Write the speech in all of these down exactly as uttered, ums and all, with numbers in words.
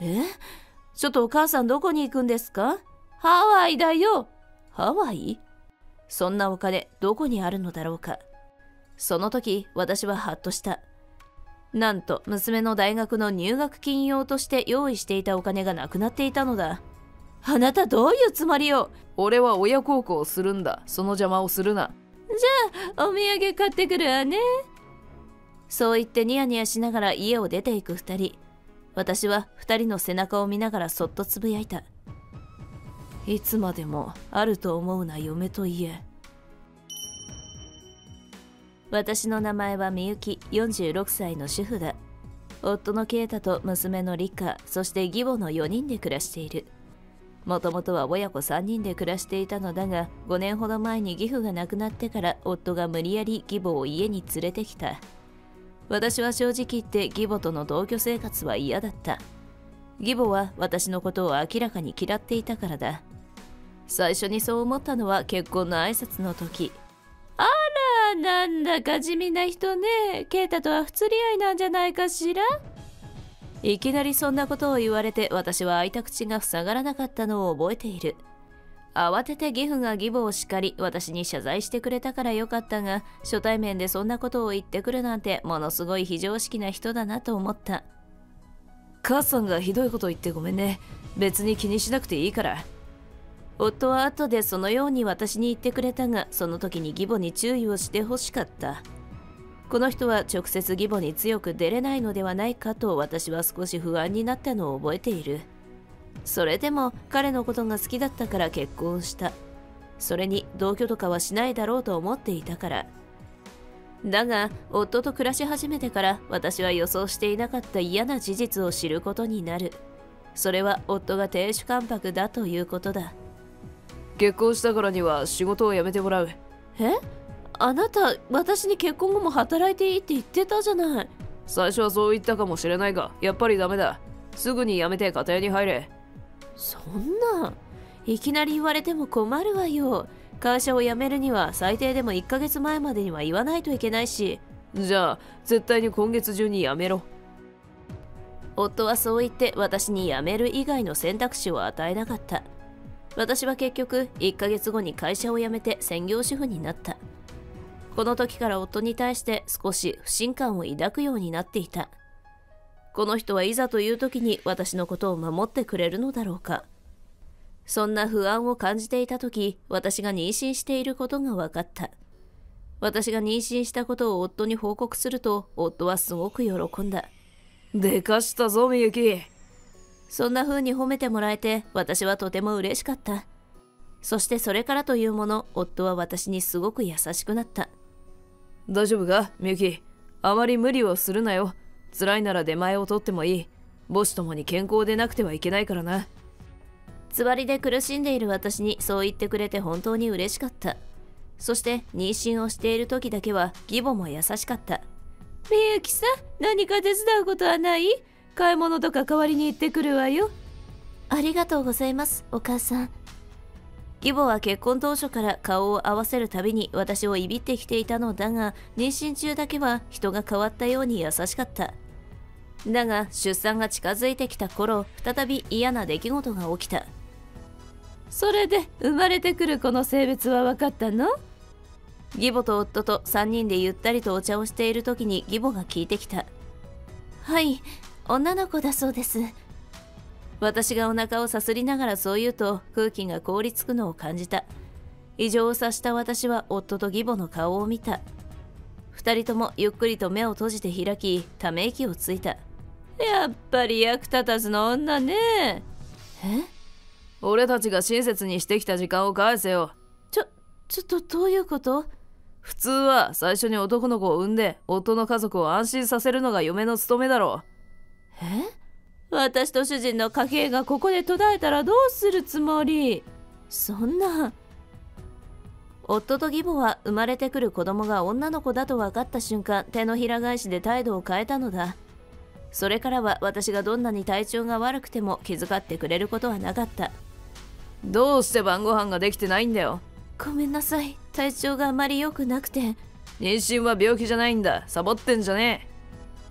え？ちょっとお母さんどこに行くんですか？ハワイだよ。ハワイ？そんなお金どこにあるのだろうか。その時私はハッとした。なんと娘の大学の入学金用として用意していたお金がなくなっていたのだ。あなたどういうつもりよ。 俺は親孝行をするんだ。その邪魔をするな。 じゃあお土産買ってくるわね。そう言ってニヤニヤしながら家を出ていく二人。私は二人の背中を見ながらそっとつぶやいた。いつまでもあると思うな嫁と家。私の名前はみゆき、よんじゅうろくさいの主婦だ。夫のケイタと娘のリカ、そして義母のよにんで暮らしている。もともとは親子さんにんで暮らしていたのだが、ごねんほど前に義父が亡くなってから夫が無理やり義母を家に連れてきた。私は正直言って義母との同居生活は嫌だった。義母は私のことを明らかに嫌っていたからだ。最初にそう思ったのは結婚の挨拶の時。あら、なんだか地味な人ね。ケイタとは不釣り合いなんじゃないかしら。いきなりそんなことを言われて私は開いた口が塞がらなかったのを覚えている。慌てて義父が義母を叱り私に謝罪してくれたからよかったが、初対面でそんなことを言ってくるなんてものすごい非常識な人だなと思った。 母さんがひどいこと言ってごめんね。別に気にしなくていいから。 夫は後でそのように私に言ってくれたが、その時に義母に注意をしてほしかった。この人は直接義母に強く出れないのではないかと私は少し不安になったのを覚えている。それでも彼のことが好きだったから結婚した。それに同居とかはしないだろうと思っていたから。だが夫と暮らし始めてから私は予想していなかった嫌な事実を知ることになる。それは夫が亭主関白だということだ。 結婚したからには仕事を辞めてもらう。 え？あなた私に結婚後も働いていいって言ってたじゃない。 最初はそう言ったかもしれないが、やっぱりダメだ。すぐに辞めて家庭に入れ。 そんな、いきなり言われても困るわよ。会社を辞めるには最低でもいっかげつまえまでには言わないといけないし。 じゃあ絶対に今月中に辞めろ。 夫はそう言って私に辞める以外の選択肢を与えなかった。私は結局いっかげつごに会社を辞めて専業主婦になった。この時から夫に対して少し不信感を抱くようになっていた。この人はいざという時に私のことを守ってくれるのだろうか。そんな不安を感じていた時、私が妊娠していることが分かった。私が妊娠したことを夫に報告すると、夫はすごく喜んだ。 でかしたぞみゆき。 そんな風に褒めてもらえて私はとても嬉しかった。そしてそれからというもの、夫は私にすごく優しくなった。 大丈夫かみゆき。あまり無理をするなよ。辛いなら出前を取ってもいい。母子ともに健康でなくてはいけないからな。 つわりで苦しんでいる私にそう言ってくれて本当に嬉しかった。そして妊娠をしている時だけは義母も優しかった。みゆきさん、何か手伝うことはない？買い物とか代わりに行ってくるわよ。ありがとうございます、お母さん。義母は結婚当初から顔を合わせるたびに私をいびってきていたのだが、妊娠中だけは人が変わったように優しかった。だが出産が近づいてきた頃、再び嫌な出来事が起きた。それで生まれてくる子の性別は分かったの？義母と夫とさんにんでゆったりとお茶をしている時に義母が聞いてきた。はい、女の子だそうです。私がお腹をさすりながらそう言うと空気が凍りつくのを感じた。異常を察した私は夫と義母の顔を見た。二人ともゆっくりと目を閉じて開き、ため息をついた。やっぱり役立たずの女ね。え？ 俺たちが親切にしてきた時間を返せよ。 ちょ、ちょっとどういうこと？ 普通は最初に男の子を産んで夫の家族を安心させるのが嫁の務めだろう。え？私と主人の家計がここで途絶えたらどうするつもり？そんな。夫と義母は生まれてくる子供が女の子だと分かった瞬間、手のひら返しで態度を変えたのだ。それからは私がどんなに体調が悪くても気遣ってくれることはなかった。 どうして晩ご飯ができてないんだよ。 ごめんなさい、体調があまり良くなくて。 妊娠は病気じゃないんだ。サボってんじゃねえ。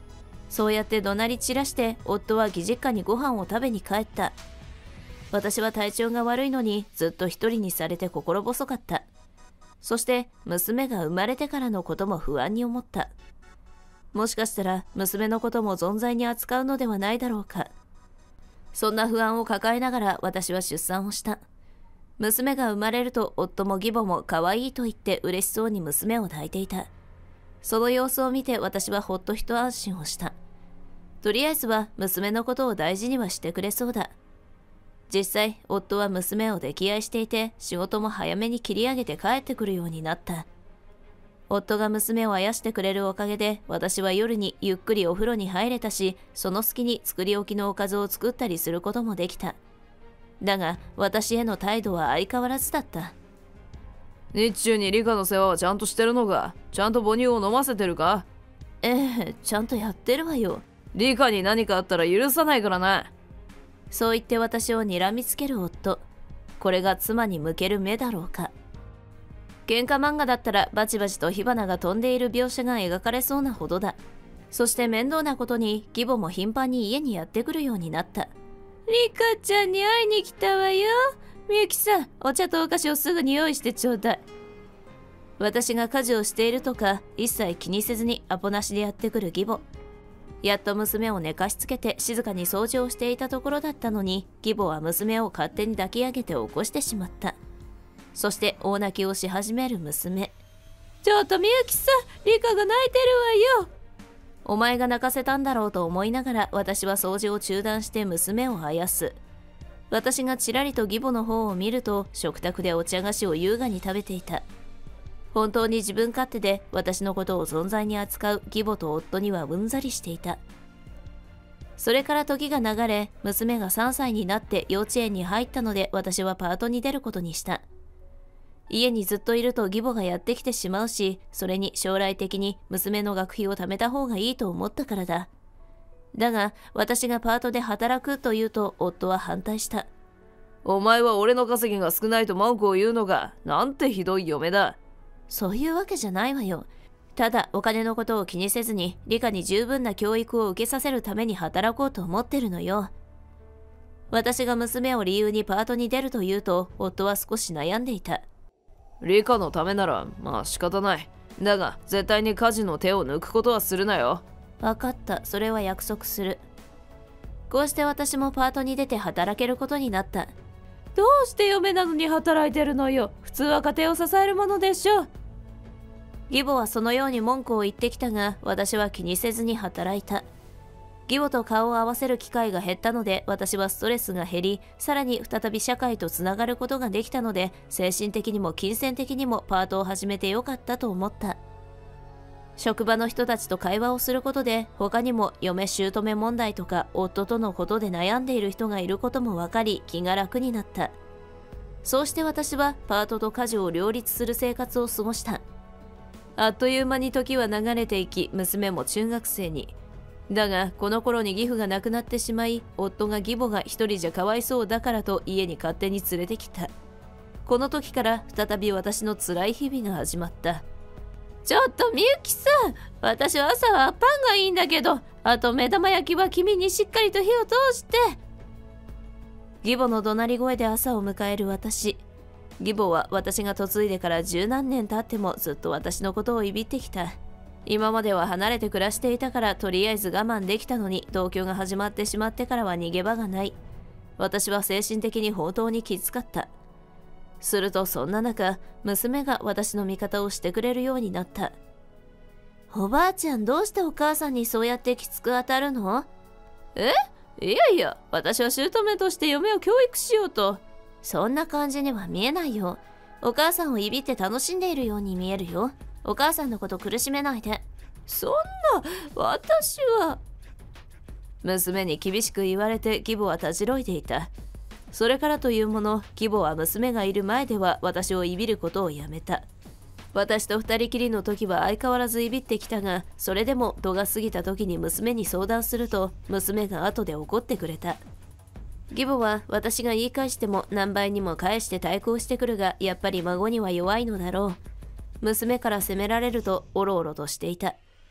そうやって怒鳴り散らして夫は義実家にご飯を食べに帰った。私は体調が悪いのにずっと一人にされて心細かった。そして娘が生まれてからのことも不安に思った。もしかしたら娘のことも存在に扱うのではないだろうか。そんな不安を抱えながら私は出産をした。娘が生まれると夫も義母も可愛いと言って嬉しそうに娘を抱いていた。その様子を見て私はほっと一安心をした。とりあえずは娘のことを大事にはしてくれそうだ。実際、夫は娘を溺愛していて、仕事も早めに切り上げて帰ってくるようになった。夫が娘をあやしてくれるおかげで、私は夜にゆっくりお風呂に入れたし、その隙に作り置きのおかずを作ったりすることもできた。だが、私への態度は相変わらずだった。 日中にリカの世話はちゃんとしてるのか？ちゃんと母乳を飲ませてるか？ ええ、ちゃんとやってるわよ。 リカに何かあったら許さないからな。 そう言って私を睨みつける夫。これが妻に向ける目だろうか。喧嘩漫画だったらバチバチと火花が飛んでいる描写が描かれそうなほどだ。そして面倒なことに義母も頻繁に家にやってくるようになった。リカちゃんに会いに来たわよ。みゆきさん、お茶とお菓子をすぐに用意してちょうだい。私が家事をしているとか一切気にせずにアポなしでやってくる義母。やっと娘を寝かしつけて静かに掃除をしていたところだったのに、義母は娘を勝手に抱き上げて起こしてしまった。そして大泣きをし始める娘。ちょっとみゆきさん、リカが泣いてるわよ。お前が泣かせたんだろうと思いながら私は掃除を中断して娘をあやす。私がちらりと義母の方を見ると、食卓でお茶菓子を優雅に食べていた。本当に自分勝手で私のことを存在に扱う義母と夫にはうんざりしていた。それから時が流れ、娘がさんさいになって幼稚園に入ったので私はパートに出ることにした。家にずっといると義母がやってきてしまうし、それに将来的に娘の学費を貯めた方がいいと思ったからだ。だが私がパートで働くと言うと夫は反対した。 お前は俺の稼ぎが少ないと文句を言うのが、なんてひどい嫁だ。 そういうわけじゃないわよ。ただお金のことを気にせずに理科に十分な教育を受けさせるために働こうと思ってるのよ。私が娘を理由にパートに出ると言うと夫は少し悩んでいた。 理科のためならまあ仕方ない。だが絶対に家事の手を抜くことはするなよ。 分かった、それは約束する。こうして私もパートに出て働けることになった。どうして嫁なのに働いてるのよ。普通は家庭を支えるものでしょ。義母はそのように文句を言ってきたが、私は気にせずに働いた。義母と顔を合わせる機会が減ったので、私はストレスが減り、さらに再び社会とつながることができたので、精神的にも金銭的にもパートを始めてよかったと思った。職場の人たちと会話をすることで、他にも嫁姑問題とか夫とのことで悩んでいる人がいることも分かり、気が楽になった。そうして私はパートと家事を両立する生活を過ごした。あっという間に時は流れていき、娘も中学生に。だがこの頃に義父が亡くなってしまい、夫が義母が一人じゃかわいそうだからと家に勝手に連れてきた。この時から再び私の辛い日々が始まった。ちょっとみゆきさん、私は朝はパンがいいんだけど、あと目玉焼きは君にしっかりと火を通して。義母の怒鳴り声で朝を迎える私。義母は私が嫁いでから十何年経ってもずっと私のことをいびってきた。今までは離れて暮らしていたからとりあえず我慢できたのに、同居が始まってしまってからは逃げ場がない。私は精神的に本当にきつかった。するとそんな中、娘が私の味方をしてくれるようになった。おばあちゃん、どうしてお母さんにそうやってきつく当たるの？え？いやいや、私は姑として嫁を教育しようと。そんな感じには見えないよ。お母さんをいびって楽しんでいるように見えるよ。お母さんのこと苦しめないで。そんな、私は。娘に厳しく言われて義母はたじろいでいた。それからというもの、義母は娘がいる前では私をいびることをやめた。私と二人きりの時は相変わらずいびってきたが、それでも度が過ぎた時に娘に相談すると、娘が後で怒ってくれた。義母は私が言い返しても何倍にも返して対抗してくるが、やっぱり孫には弱いのだろう。娘から責められるとおろおろとしていた。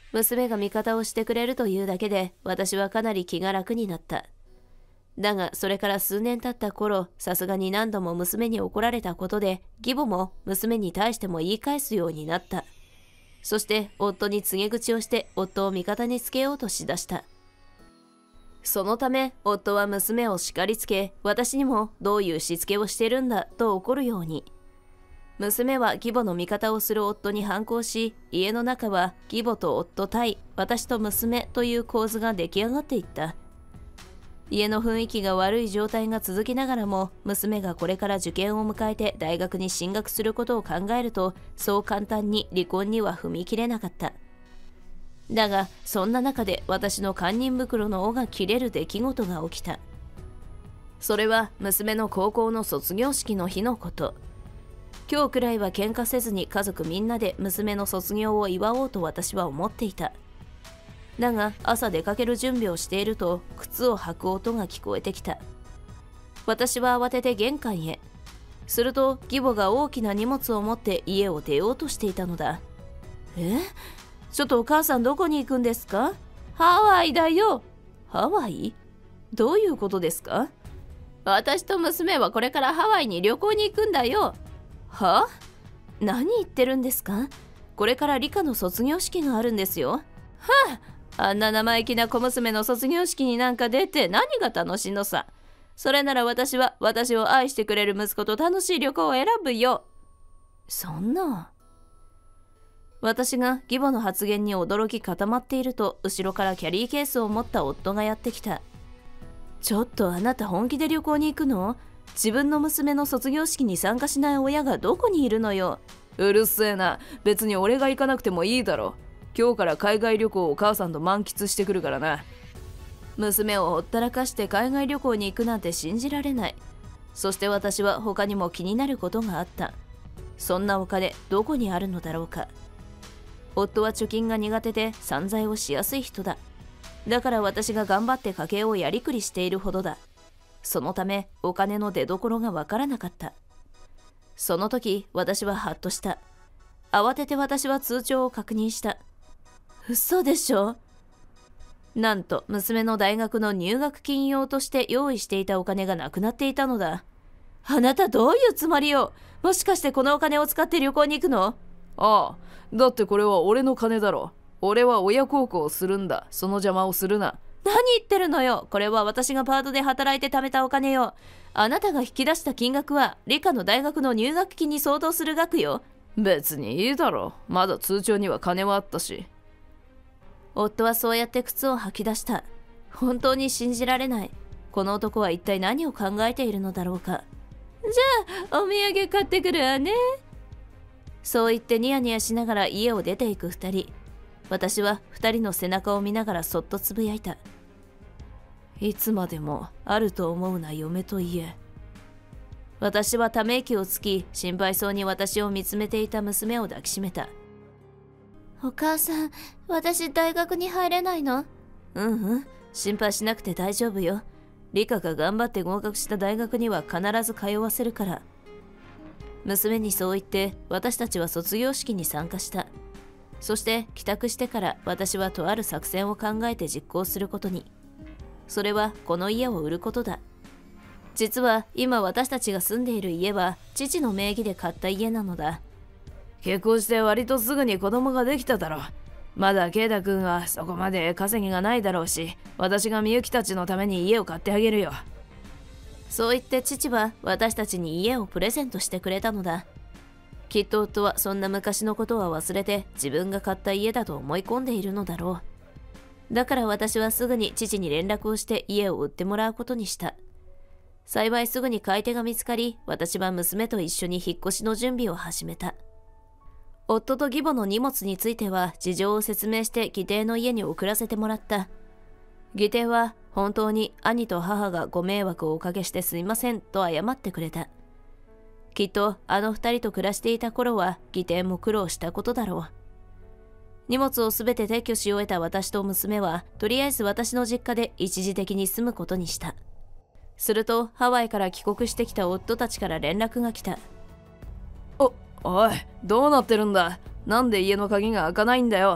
娘が味方をしてくれるというだけで私はかなり気が楽になった。だがそれから数年経った頃、さすがに何度も娘に怒られたことで、義母も娘に対しても言い返すようになった。そして夫に告げ口をして夫を味方につけようとしだした。そのため夫は娘を叱りつけ、私にもどういうしつけをしてるんだと怒るように。娘は義母の味方をする夫に反抗し、家の中は義母と夫対私と娘という構図が出来上がっていった。家の雰囲気が悪い状態が続きながらも、娘がこれから受験を迎えて大学に進学することを考えると、そう簡単に離婚には踏み切れなかった。だがそんな中で私の堪忍袋の緒が切れる出来事が起きた。それは娘の高校の卒業式の日のこと。今日くらいは喧嘩せずに家族みんなで娘の卒業を祝おうと私は思っていた。だが朝出かける準備をしていると、靴を履く音が聞こえてきた。私は慌てて玄関へ。すると義母が大きな荷物を持って家を出ようとしていたのだ。え？ちょっとお母さんどこに行くんですか？ハワイだよ。ハワイ？どういうことですか？私と娘はこれからハワイに旅行に行くんだよ。は？何言ってるんですか？これから理科の卒業式があるんですよ。はあ、あんな生意気な小娘の卒業式になんか出て何が楽しいのさ。それなら私は私を愛してくれる息子と楽しい旅行を選ぶよ。そんな。私が義母の発言に驚き固まっていると、後ろからキャリーケースを持った夫がやってきた。ちょっとあなた本気で旅行に行くの？自分の娘の卒業式に参加しない親がどこにいるのよ。 うるせえな。別に俺が行かなくてもいいだろ。今日から海外旅行を母さんと満喫してくるからな。 娘をほったらかして海外旅行に行くなんて信じられない。そして私は他にも気になることがあった。そんなお金どこにあるのだろうか。夫は貯金が苦手で散財をしやすい人だ。だから私が頑張って家計をやりくりしているほどだ。そのためお金の出所がわからなかった。その時私はハッとした。慌てて私は通帳を確認した。嘘でしょ。なんと娘の大学の入学金用として用意していたお金がなくなっていたのだ。あなたどういうつもりよ。もしかしてこのお金を使って旅行に行くの？ ああ、だってこれは俺の金だろ。俺は親孝行をするんだ。その邪魔をするな。 何言ってるのよ。これは私がパートで働いて貯めたお金よ。あなたが引き出した金額は理科の大学の入学金に相当する額よ。 別にいいだろ。まだ通帳には金はあったし。 夫はそうやって靴を履き出した。本当に信じられない。この男は一体何を考えているのだろうか。じゃあお土産買ってくるわね。そう言ってニヤニヤしながら家を出ていく二人。私は二人の背中を見ながらそっとつぶやいた。いつまでもあると思うな嫁と家。私はため息をつき、心配そうに私を見つめていた娘を抱きしめた。お母さん、私大学に入れないの？うんうん、心配しなくて大丈夫よ。理科が頑張って合格した大学には必ず通わせるから。娘にそう言って私たちは卒業式に参加した。そして帰宅してから私はとある作戦を考えて実行することに。それはこの家を売ることだ。実は今私たちが住んでいる家は父の名義で買った家なのだ。 結婚して割とすぐに子供ができただろう。まだ圭太君はそこまで稼ぎがないだろうし、私がみゆきたちのために家を買ってあげるよ。 そう言って父は私たちに家をプレゼントしてくれたのだ。きっと夫はそんな昔のことは忘れて自分が買った家だと思い込んでいるのだろう。だから私はすぐに父に連絡をして家を売ってもらうことにした。幸いすぐに買い手が見つかり、私は娘と一緒に引っ越しの準備を始めた。夫と義母の荷物については事情を説明して義弟の家に送らせてもらった。義弟は本当に兄と母がご迷惑をおかけしてすいませんと謝ってくれた。きっとあの二人と暮らしていた頃は義弟も苦労したことだろう。荷物をすべて撤去し終えた私と娘はとりあえず私の実家で一時的に住むことにした。するとハワイから帰国してきた夫たちから連絡が来た。 お、おい、どうなってるんだ。なんで家の鍵が開かないんだよ。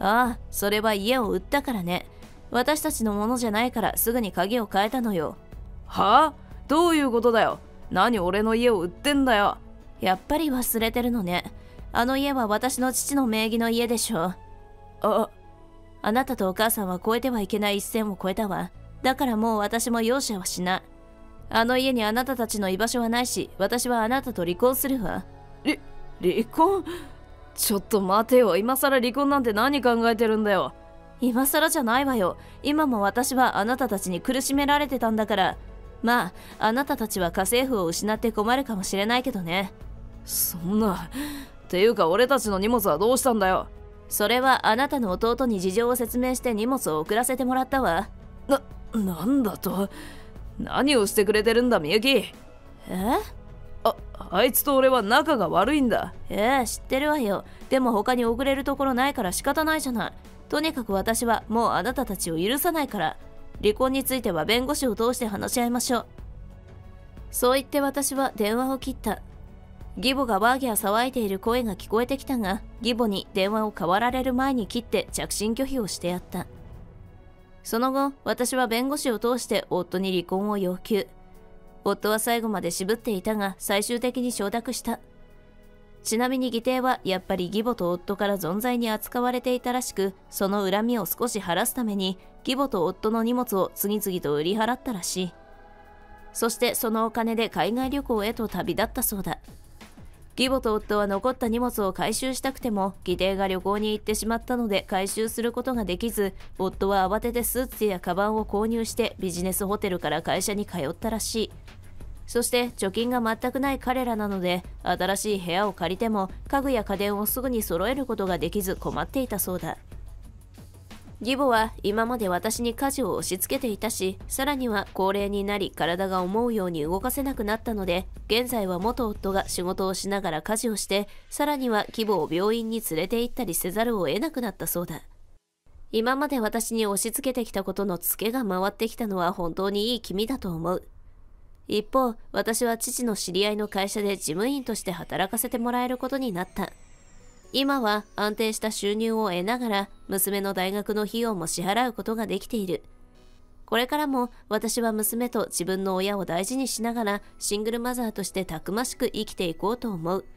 ああ、それは家を売ったからね。私たちのものじゃないからすぐに鍵を変えたのよ。 はあ？どういうことだよ。何俺の家を売ってんだよ。 やっぱり忘れてるのね。あの家は私の父の名義の家でしょ。 あ、 あなたとお母さんは越えてはいけない一線を越えたわ。だからもう私も容赦はしない。あの家にあなたたちの居場所はないし、私はあなたと離婚するわ。 り、離婚？ちょっと待てよ。今更離婚なんて何考えてるんだよ。 今更じゃないわよ。今も私はあなたたちに苦しめられてたんだから。まあ、あなたたちは家政婦を失って困るかもしれないけどね。 そんな。ていうか俺たちの荷物はどうしたんだよ。 それはあなたの弟に事情を説明して荷物を送らせてもらったわ。 な、なんだと？何をしてくれてるんだみゆき。 え？ あ、あいつと俺は仲が悪いんだ。 ええ、知ってるわよ。でも他に送れるところないから仕方ないじゃない。とにかく私はもうあなたたちを許さないから、離婚については弁護士を通して話し合いましょう。そう言って私は電話を切った。義母がワーギャー騒いでいる声が聞こえてきたが、義母に電話を代わられる前に切って着信拒否をしてやった。その後、私は弁護士を通して夫に離婚を要求。夫は最後まで渋っていたが、最終的に承諾した。ちなみに義弟はやっぱり義母と夫から存在に扱われていたらしく、その恨みを少し晴らすために、義母と夫の荷物を次々と売り払ったらしい。そしてそのお金で海外旅行へと旅立ったそうだ。義母と夫は残った荷物を回収したくても、義弟が旅行に行ってしまったので回収することができず、夫は慌ててスーツやカバンを購入してビジネスホテルから会社に通ったらしい。そして貯金が全くない彼らなので、新しい部屋を借りても家具や家電をすぐに揃えることができず困っていたそうだ。義母は今まで私に家事を押し付けていたし、さらには高齢になり体が思うように動かせなくなったので、現在は元夫が仕事をしながら家事をして、さらには義母を病院に連れて行ったりせざるを得なくなったそうだ。今まで私に押し付けてきたことのツケが回ってきたのは本当にいい気味だと思う。一方、私は父の知り合いの会社で事務員として働かせてもらえることになった。今は安定した収入を得ながら娘の大学の費用も支払うことができている。これからも私は娘と自分の親を大事にしながらシングルマザーとしてたくましく生きていこうと思う。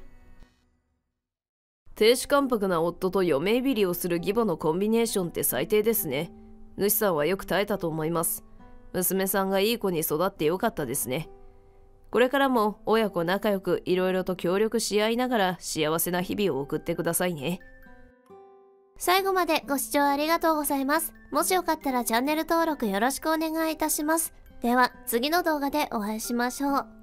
亭主関白な夫と嫁いびりをする義母のコンビネーションって最低ですね。主さんはよく耐えたと思います。娘さんがいい子に育ってよかったですね。これからも親子仲良くいろいろと協力し合いながら幸せな日々を送ってくださいね。 最後までご視聴ありがとうございます。もしよかったらチャンネル登録よろしくお願いいたします。では次の動画でお会いしましょう。